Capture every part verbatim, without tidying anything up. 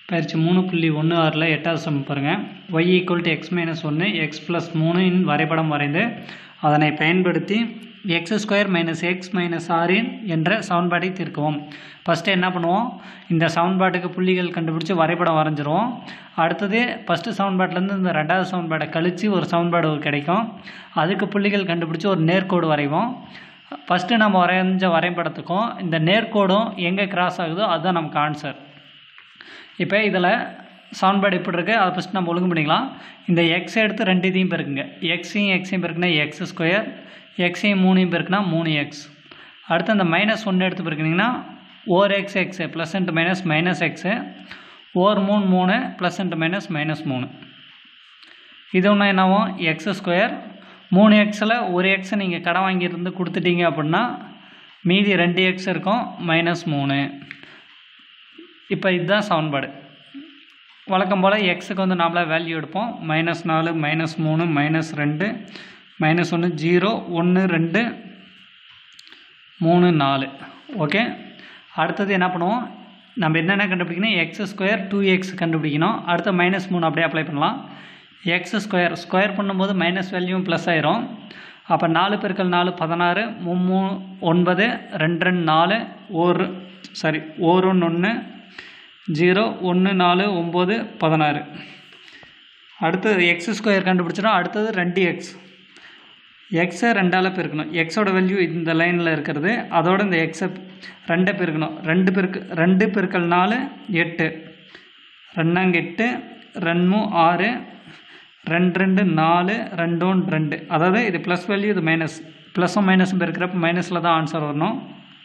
பயிற்சி மூணு புள்ளி ஒன்று ஆறில் எட்டாவது சம் பாருங்கள். Y equal to X minus ஒன்று எக்ஸ் ப்ளஸ் மூணின் வரைபடம் வரைந்து அதனை பயன்படுத்தி X square minus X minus ஆறின் என்ற சமன்பாட்டை தீர்க்கவும். ஃபஸ்ட்டு என்ன பண்ணுவோம், இந்த சமன்பாட்டுக்கு புள்ளிகள் கண்டுபிடிச்சி வரைபடம் வரைஞ்சிருவோம். அடுத்தது ஃபஸ்ட்டு சமன்பாட்டிலேருந்து இந்த ரெண்டாவது சமன்பாட்டை கழித்து ஒரு சமன்பாடு கிடைக்கும். அதுக்கு புள்ளிகள் கண்டுபிடிச்சி ஒரு நேர்கோடு வரைவோம். ஃபஸ்ட்டு நம்ம வரைஞ்ச வரைபடத்துக்கும் இந்த நேர்கோடும் எங்கே கிராஸ் ஆகுதோ அதுதான் நமக்கு ஆன்சர். இப்போ இதில் சமன்பாடு எப்படி இருக்குது அதை ஃபஸ்ட் நம்ம ஒழுங்கு பண்ணிக்கலாம். இந்த எக்ஸ் எடுத்து ரெண்டு இதையும் பெருக்குங்க. எக்ஸையும் எக்ஸையும் பெருக்குனா எக்ஸ் ஸ்கொயர், எக்ஸையும் மூணையும் பெருக்குனா மூணு எக்ஸ். அடுத்து அந்த மைனஸ் ஒன்று எடுத்து பெருக்குனிங்கன்னா or X X plus into minus minus X, or மூணு மூணு ப்ளஸ் இன்ட்டு மைனஸ் மைனஸ் மூணு. இது ஒன்று என்னவும் எக்ஸ் ஸ்கொயர். மூணு எக்ஸில் ஒரு எக்ஸை நீங்கள் கடை வாங்கியிருந்து கொடுத்துட்டீங்க அப்படின்னா மீதி ரெண்டு எக்ஸ் இருக்கும், மைனஸ் மூணு. இப்போ இதுதான் சமன்பாடு. வழக்கம் போல் எக்ஸுக்கு வந்து நாமளாக வேல்யூ எடுப்போம். மைனஸ் நாலு, மைனஸ் மூணு, மைனஸ் ரெண்டு, மைனஸ் ஒன்று, ஜீரோ, ஒன்று, ரெண்டு, மூணு, நாலு. ஓகே, அடுத்தது என்ன பண்ணுவோம், நம்ம என்னென்ன கண்டுபிடிக்கணும், எக்ஸ் ஸ்கொயர் டூ எக்ஸ் கண்டுபிடிக்கணும். அடுத்த மைனஸ் மூணு அப்படியே அப்ளை பண்ணலாம். எக்ஸ் ஸ்கொயர் ஸ்கொயர் பண்ணும்போது மைனஸ் வேல்யூவும் ப்ளஸ் ஆயிரும். அப்போ நாலு பெருக்கல் நாலு பதினாறு, மூணு ஒன்பது, ரெண்டு ரெண்டு நாலு, ஒரு சாரி ஒரு ஒன்று ஒன்று, ஜீரோ, ஒன்று நாலு, ஒம்பது, பதினாறு. அடுத்தது எக்ஸ் ஸ்கொயர் கண்டுபிடிச்சிடும். அடுத்தது ரெண்டு எக்ஸ். எக்ஸை ரெண்டால் பெருக்கணும். எக்ஸோட வேல்யூ இந்த லைனில் இருக்கிறது, அதோடு இந்த எக்ஸை ரெண்டை பெருக்கணும். ரெண்டு பெருக்கு ரெண்டு பெருக்கல் நாலு எட்டு, ரெண்டாங்க எட்டு, ரெண்டு ஆறு, ரெண்டு ரெண்டு நாலு, ரெண்டு ஒன்று ரெண்டு. அதாவது இது ப்ளஸ் வேல்யூ, இது மைனஸ். ப்ளஸும் மைனஸும் பெருக்கிறப்ப மைனஸில் தான் ஆன்சர் வரணும்.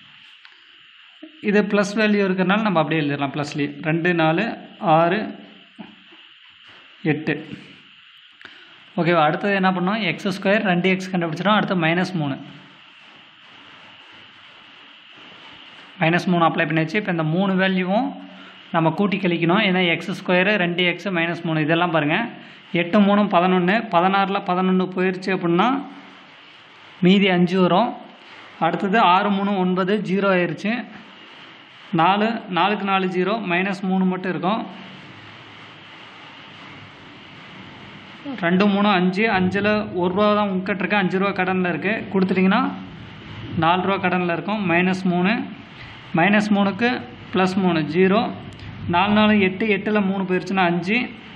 இது ப்ளஸ் வேல்யூ இருக்கிறனால நம்ம அப்படியே எழுதிடலாம் ப்ளஸ்லேயே. ரெண்டு நாலு ஆறு எட்டு. ஓகேவா, அடுத்தது என்ன பண்ணோம், எக்ஸ் ஸ்கொயர் ரெண்டு எக்ஸ் கண்டுபிடிச்சிடும். அடுத்து மைனஸ் மூணு மைனஸ் மூணு அப்ளை பண்ணியாச்சு. இப்போ இந்த மூணு வேல்யூவும் நம்ம கூட்டி கழிக்கணும். ஏன்னா எக்ஸ் ஸ்கொயரு ரெண்டு எக்ஸு மைனஸ் மூணு இதெல்லாம் பாருங்கள். எட்டு மூணு பதினொன்று, பதினாறில் பதினொன்று போயிடுச்சு அப்படின்னா மீதி அஞ்சு வரும். அடுத்தது ஆறு மூணு ஒன்பது, ஜீரோ ஆயிடுச்சு. நாலு நாலுக்கு நாலு ஜீரோ, மைனஸ் மூணு மட்டும் இருக்கும். ரெண்டு மூணு அஞ்சு, அஞ்சில் ஒரு ரூபா தான் உங்ககிட்ட இருக்குது, அஞ்சு ரூபா கடனில் இருக்குது. கொடுத்துட்டிங்கன்னா நாலு ரூபா கடனில் இருக்கும். மைனஸ் மூணு, மைனஸ் மூணுக்கு ப்ளஸ் மூணு ஜீரோ. நாலு நாலு எட்டு, எட்டில் மூணு போயிடுச்சுன்னா அஞ்சு.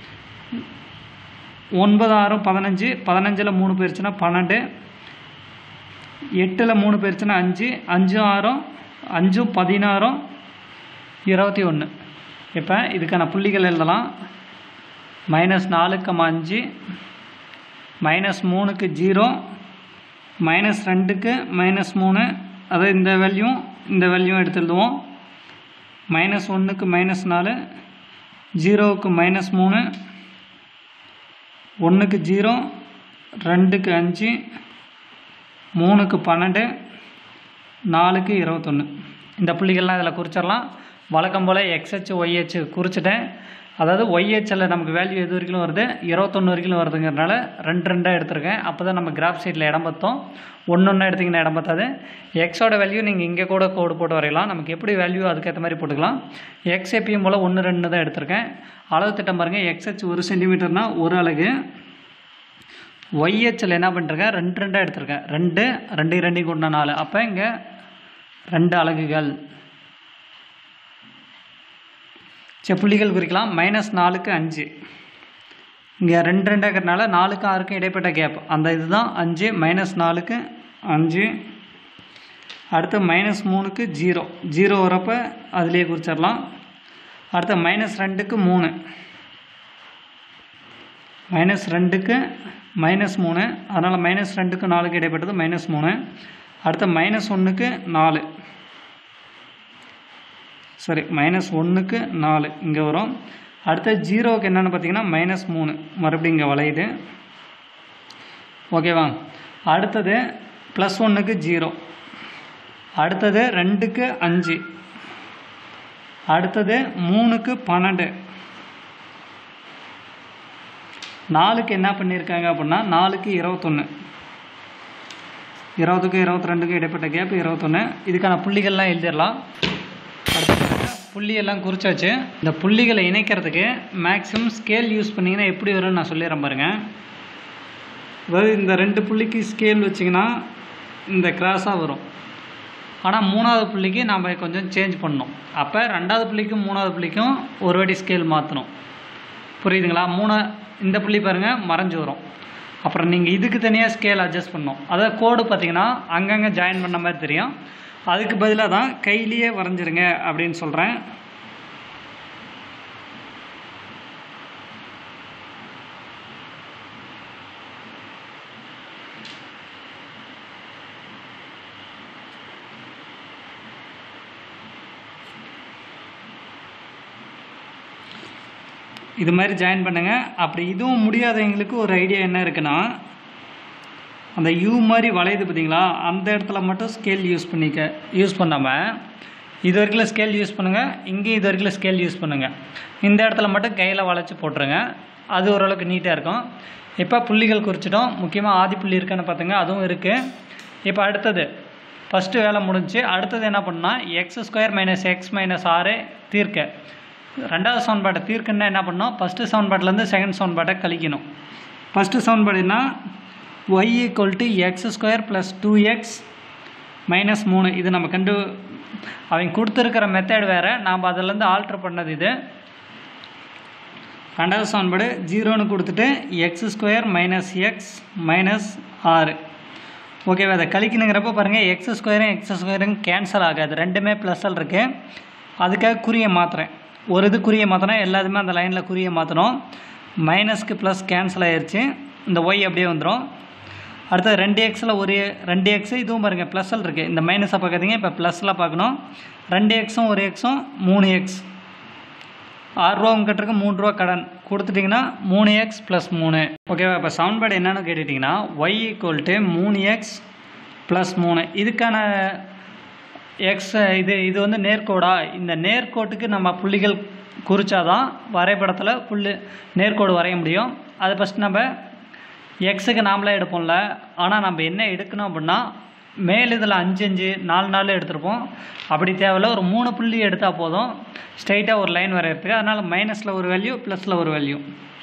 ஒன்பது ஆறும் பதினஞ்சு, பதினஞ்சில் மூணு போயிடுச்சுன்னா பன்னெண்டு. எட்டில் மூணு போயிடுச்சுன்னா அஞ்சு, அஞ்சும் ஆறும் அஞ்சும் பதினாறும் இருபத்தி ஒன்று. இப்போ இதுக்கான புள்ளிகள் எழுதலாம். மைனஸ் நாலுக்கு அஞ்சு, மைனஸ் மூணுக்கு ஜீரோ, மைனஸ் ரெண்டுக்கு மைனஸ் மூணு, அதாவது இந்த வேல்யூவும் இந்த வேல்யூவும் எடுத்து எழுதுவோம். மைனஸ் ஒன்றுக்கு மைனஸ் நாலு, ஜீரோவுக்கு மைனஸ் மூணு, ஒன்றுக்கு ஜீரோ, ரெண்டுக்கு அஞ்சு, மூணுக்கு பன்னெண்டு, நாலுக்கு இருபத்தொன்று. இந்த புள்ளிகள்லாம் இதில் குறிச்சிடலாம். வழக்கம் போல் எக்ஸ்ஹெச் ஒய்ஹெச் குறிச்சிட்டேன். அதாவது ஒய்ஹெச்சில் நமக்கு வேல்யூ எது வரைக்கும் வருது, இருபத்தொன்று வரைக்கும் வருதுங்கிறனால ரெண்டு ரெண்டாக எடுத்திருக்கேன். அப்போ தான் நம்ம கிராஃப் சைட்டில் இடம் பார்த்தோம். ஒன்று ஒன்றா எடுத்திங்கன்னா இடம் பார்த்தாது. எக்ஸோட வேல்யூ நீங்கள் இங்கே கூட கோடு போட்டு வரையலாம். நமக்கு எப்படி வேல்யூ அதுக்கேற்ற மாதிரி போட்டுக்கலாம். எக்ஸ் எப்பயும் போல் ஒன்று ரெண்டு தான் எடுத்திருக்கேன். அளவு திட்டம் பாருங்கள். எக்ஸ்ஹெச் ஒரு சென்டிமீட்டர்னால் ஒரு அலகு. ஒய்ஹெச்சில் என்ன பண்ணிருக்கேன், ரெண்டு ரெண்டாக எடுத்திருக்கேன். ரெண்டு ரெண்டு ரெண்டையும் கூட்டினா நாலு. அப்போ இங்கே ரெண்டு அலகுகள். சரி, புள்ளிகள் குறிக்கலாம். மைனஸ் நாலுக்கு அஞ்சு. இங்கே ரெண்டு ரெண்டாக்கிறதுனால நாலுக்கும் ஆறுக்கும் இடைப்பட்ட கேப் அந்த இதுதான் அஞ்சு. மைனஸ் நாலுக்கு அஞ்சு. அடுத்து மைனஸ் மூணுக்கு ஜீரோ, ஜீரோ வரப்போ அதுலேயே குறிச்சிடலாம். அடுத்து மைனஸ் ரெண்டுக்கு மூணு, மைனஸ் ரெண்டுக்கு மைனஸ் மூணு, அதனால் மைனஸ் ரெண்டுக்கு நாலுக்கு இடைப்பட்டது மைனஸ் மூணு. அடுத்து மைனஸ் ஒன்றுக்கு நாலு, சரி மைனஸ் ஒன்றுக்கு நாலு இங்கே வரும். அடுத்து ஜீரோவுக்கு என்னென்னு பார்த்தீங்கன்னா மைனஸ் மூணு, மறுபடியும் இங்கே வளையுது. ஓகேவா, அடுத்தது ப்ளஸ் ஒன்றுக்கு ஜீரோ, அடுத்தது ரெண்டுக்கு அஞ்சு, அடுத்தது மூணுக்கு பன்னெண்டு. நாலுக்கு என்ன பண்ணியிருக்காங்க அப்படின்னா நாலுக்கு இருபத்தொன்று, இருபதுக்கு இருபத்தி ரெண்டுக்கு இடைப்பட்ட கேப் இருபத்தொன்று. இதுக்கான புள்ளிகள்லாம் எழுதிடலாம். அடுத்து புள்ளியெல்லாம் குறிச்சாச்சு. இந்த புள்ளிகளை இணைக்கிறதுக்கு மேக்ஸிமம் ஸ்கேல் யூஸ் பண்ணிங்கன்னா எப்படி வரும்னு நான் சொல்லிடுறேன் பாருங்கள். அதாவது இந்த ரெண்டு புள்ளிக்கு ஸ்கேல் வச்சிங்கன்னா இந்த கிராஸாக வரும். ஆனால் மூணாவது புள்ளிக்கு நாம் கொஞ்சம் சேஞ்ச் பண்ணணும். அப்போ ரெண்டாவது புள்ளிக்கும் மூணாவது புள்ளிக்கும் ஒரு வாட்டி ஸ்கேல் மாற்றணும். புரியுதுங்களா? மூணு இந்த புள்ளி பாருங்கள் மறைஞ்சு வரும். அப்புறம் நீங்கள் இதுக்கு தனியாக ஸ்கேல் அட்ஜஸ்ட் பண்ணணும். அதாவது கோடு பார்த்திங்கன்னா அங்கங்கே ஜாயின் பண்ண மாதிரி தெரியும். அதுக்கு பதிலாக தான் கையிலேயே வரைஞ்சிருங்க அப்படின்னு சொல்கிறேன். இது மாதிரி ஜாயின் பண்ணுங்கள். அப்படி இதுவும் முடியாதவங்களுக்கு ஒரு ஐடியா என்ன இருக்குன்னா, அந்த யூ மாதிரி வளையுது பார்த்தீங்களா, அந்த இடத்துல மட்டும் ஸ்கேல் யூஸ் பண்ணிக்க யூஸ் பண்ணாமல் இது வரைக்கும் ஸ்கேல் யூஸ் பண்ணுங்கள். இங்கேயும் இது வரைக்கும் ஸ்கேல் யூஸ் பண்ணுங்கள். இந்த இடத்துல மட்டும் கையில் வளைச்சி போட்டுருங்க. அது ஓரளவுக்கு நீட்டாக இருக்கும். இப்போ புள்ளிகள் குறிச்சிட்டோம். முக்கியமாக ஆதி புள்ளி இருக்குன்னு பார்த்துங்க, அதுவும் இருக்குது. இப்போ அடுத்தது ஃபஸ்ட்டு வேலை முடிஞ்சு. அடுத்தது என்ன பண்ணால் X square minus X minus ஆறு தீர்க்க. ரெண்டாவது சமன்பாட்டை தீர்க்கணுன்னா என்ன பண்ணணும், ஃபஸ்ட்டு சமன்பாட்டிலேருந்து செகண்ட் சமன்பாட்டை கழிக்கணும். ஃபஸ்ட்டு சமன்பாடுனா Y equal to X square plus two X minus மூணு. இது நம்ம கண்டு அவங்க கொடுத்துருக்கிற மெத்தட் வேறு, நாம் அதிலேருந்து ஆல்ட்ரு பண்ணது இது. ரெண்டாவது சமன்பாடு ஜீரோன்னு கொடுத்துட்டு X square minus X minus ஆறு. ஓகேவா? அதை கழிக்கணுங்கிறப்ப பாருங்கள், எக்ஸ் ஸ்கொயரும் எக்ஸ் ஸ்கொயரும் கேன்சல் ஆகாது, ரெண்டுமே ப்ளஸ்ஸில் இருக்குது. அதுக்காக குறியை மாற்றுறேன். ஒரு இது குறியை மாற்றினா எல்லாத்துமே அந்த லைனில் குறியை மாற்றணும். மைனஸ்க்கு ப்ளஸ் கேன்சல் ஆகிடுச்சு. இந்த ஒய் அப்படியே வந்துடும். அடுத்தது ரெண்டு எக்ஸில் ஒரு ரெண்டு எக்ஸு இதுவும் பாருங்கள் ப்ளஸ்ஸில் இருக்குது. இந்த மைனஸை பார்க்காதீங்க, இப்போ ப்ளஸில் பார்க்கணும். ரெண்டு எக்ஸும் ஒரு எக்ஸும் மூணு எக்ஸ். ஆறுரூவா உங்ககிட்ட இருக்கு, மூணு ரூபா கடன் கொடுத்துட்டிங்கன்னா மூணு எக்ஸ் ப்ளஸ் மூணு. ஓகேவா? இப்போ சமன்பாடு என்னென்னு கேட்டுட்டிங்கன்னா ஒய் ஈக்குவல் டு மூணு எக்ஸ் ப்ளஸ் மூணு. இதுக்கான எக்ஸ் இது இது வந்து நேர்கோடா? இந்த நேர்கோட்டுக்கு நம்ம புள்ளிகள் குறிச்சாதான் வரைபடத்தில் புள்ளி நேர்கோடு வரைய முடியும். அதை ஃபஸ்ட் நம்ம எக்ஸுக்கு நாமளே எடுப்போம்ல. ஆனால் நம்ம என்ன எடுக்கணும் அப்படின்னா, மேல் இதில் அஞ்சு அஞ்சு நாலு நாலு எடுத்துருப்போம். அப்படி தேவையில்ல, ஒரு மூணு புள்ளி எடுத்தால் போதும் ஸ்ட்ரைட்டாக ஒரு லைன் வரைகிறதுக்கு. அதனால் மைனஸில் ஒரு வேல்யூ ப்ளஸில் ஒரு வேல்யூ.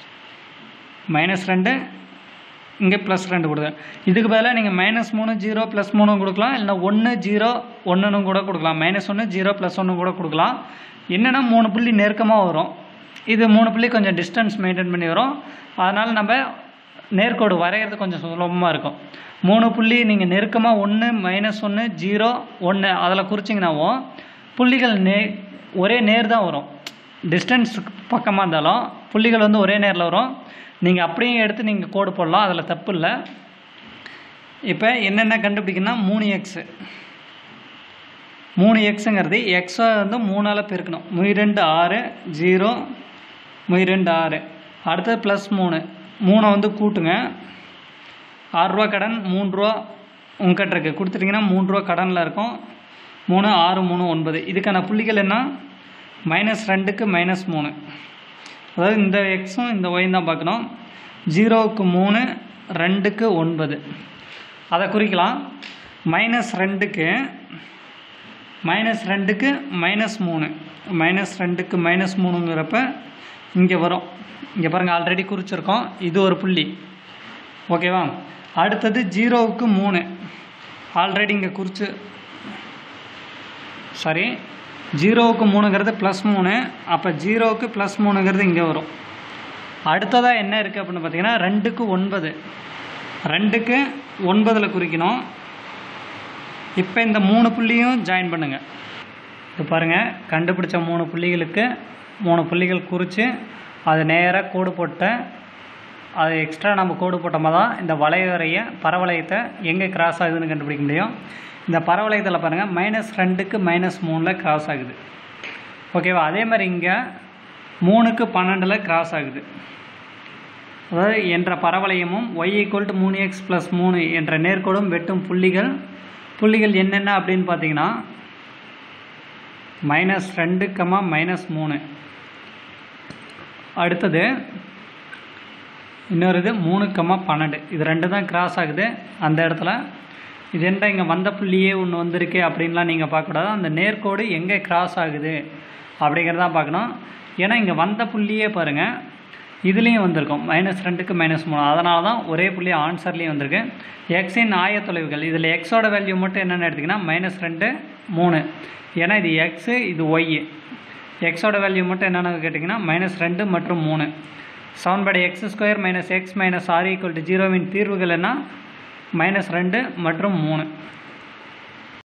மைனஸ் ரெண்டு இங்கே ப்ளஸ் ரெண்டு கொடுங்க. இதுக்கு பதிலாக நீங்கள் மைனஸ் மூணு ஜீரோ ப்ளஸ் மூணு கொடுக்கலாம். இல்லைனா ஒன்று ஜீரோ ஒன்றுன்னு கூட கொடுக்கலாம். மைனஸ் ஒன்று ஜீரோ ப்ளஸ் ஒன்று கூட கொடுக்கலாம். என்னென்னா மூணு புள்ளி நெருக்கமாக வரும். இது மூணு புள்ளி கொஞ்சம் டிஸ்டன்ஸ் மெயின்டைன் பண்ணி வரும். அதனால் நம்ம நேர்கோடு வரைகிறது கொஞ்சம் சுலபமாக இருக்கும். மூணு புள்ளி நீங்கள் நெருக்கமாக ஒன்று மைனஸ் ஒன்று ஜீரோ ஒன்று அதில் குறிச்சிங்கனாவும் புள்ளிகள் நே ஒரே நேர் தான் வரும். டிஸ்டன்ஸ் பக்கமாக இருந்தாலும் புள்ளிகள் வந்து ஒரே நேரில் வரும். நீங்கள் அப்படியே எடுத்து நீங்கள் கோடு போடலாம், அதில் தப்பு இல்லை. இப்போ என்னென்ன கண்டுபிடிக்கணும்னா மூணு எக்ஸு மூணு எக்ஸுங்கிறது எக்ஸை வந்து மூணால் பெருக்கணும். முய் ரெண்டு ஆறு ஜீரோ முய் ரெண்டு ஆறு. அடுத்தது ப்ளஸ் மூணு. மூணை வந்து கூட்டுங்க. ஆறுரூவா கடன் மூணு ரூபா உங்ககிட்ட இருக்குது, கொடுத்துட்டிங்கன்னா மூணு ரூபா கடனில் இருக்கும். மூணு ஆறு மூணு ஒன்பது. இதுக்கான புள்ளிகள் என்ன, மைனஸ் ரெண்டுக்கு மைனஸ் மூணு. அதாவது இந்த எக்ஸும் இந்த ஒயும் தான் பார்க்கணும். ஜீரோவுக்கு மூணு ரெண்டுக்கு ஒன்பது அதை குறிக்கலாம். மைனஸ் ரெண்டுக்கு மைனஸ் ரெண்டுக்கு மைனஸ் மூணு மைனஸ் ரெண்டுக்கு மைனஸ் மூணுங்கிறப்ப இங்கே வரும். இங்கே பாருங்கள் ஆல்ரெடி குறிச்சிருக்கோம். இது ஒரு புள்ளி. ஓகேவா? அடுத்தது ஜீரோவுக்கு மூணு ஆல்ரெடி இங்கே குறித்து சாரி ஜீரோவுக்கு மூணுங்கிறது ப்ளஸ் மூணு. அப்போ ஜீரோவுக்கு ப்ளஸ் மூணுங்கிறது இங்கே வரும். அடுத்ததாக என்ன இருக்குது அப்படின்னு பார்த்தீங்கன்னா ரெண்டுக்கு ஒன்பது. ரெண்டுக்கு ஒன்பதில் குறிக்கணும். இப்போ இந்த மூணு புள்ளியும் ஜாயின் பண்ணுங்கள். இப்போ பாருங்கள், கண்டுபிடிச்ச மூணு புள்ளிகளுக்கு மூணு புள்ளிகள் குறித்து அது நேராக கோடு போட்ட அது எக்ஸ்ட்ரா நம்ம கோடு போட்டோமா தான் இந்த வளைவரைய பரவளையத்தை எங்கே கிராஸ் ஆகுதுன்னு கண்டுபிடிக்க முடியும். இந்த பரவளையத்தில் பாருங்கள் மைனஸ் ரெண்டுக்கு மைனஸ் மூணில் கிராஸ் ஆகுது. ஓகேவா? அதே மாதிரி இங்கே மூணுக்கு பன்னெண்டில் கிராஸ் ஆகுது. அதாவது என்ற பரவளையமும் ஒய் ஈக்குவல் டு மூணு எக்ஸ் ப்ளஸ் மூணு என்ற நேர்கோடும் வெட்டும் புள்ளிகள் புள்ளிகள் என்னென்ன அப்படின்னு பார்த்தீங்கன்னா மைனஸ் ரெண்டு கமா மைனஸ் மூணு. அடுத்தது இன்னொரு இது மூணு கமா பன்னெண்டு. இது ரெண்டு தான் கிராஸ் ஆகுது அந்த இடத்துல. இது என்ன இங்கே வந்த புள்ளியே ஒன்று வந்திருக்கு அப்படின்லாம் நீங்கள் பார்க்கக்கூடாது. அந்த நேர்கோடு எங்கே கிராஸ் ஆகுது அப்படிங்கிறத பார்க்கணும். ஏன்னா இங்கே வந்த புள்ளியே பாருங்கள், இதுலேயும் வந்திருக்கும் மைனஸ் ரெண்டுக்கு மைனஸ் மூணு, அதனால தான் ஒரே புள்ளி ஆன்சர்லேயும் வந்திருக்கு. எக்ஸின் ஆயத்தொலைவுகள், இதில் எக்ஸோட வேல்யூ மட்டும் என்னென்னு எடுத்திங்கன்னா மைனஸ் ரெண்டு மூணு, ஏன்னா இது எக்ஸு இது ஒய். எக்ஸோட வேல்யூ மட்டும் என்னென்னு கேட்டிங்கன்னா மைனஸ் ரெண்டு மற்றும் மூணு. சமன்பாடு X square minus X minus R equal to ஜீரோவின் தீர்வுகள் என்ன? மைனஸ் ரெண்டு மற்றும் மூணு.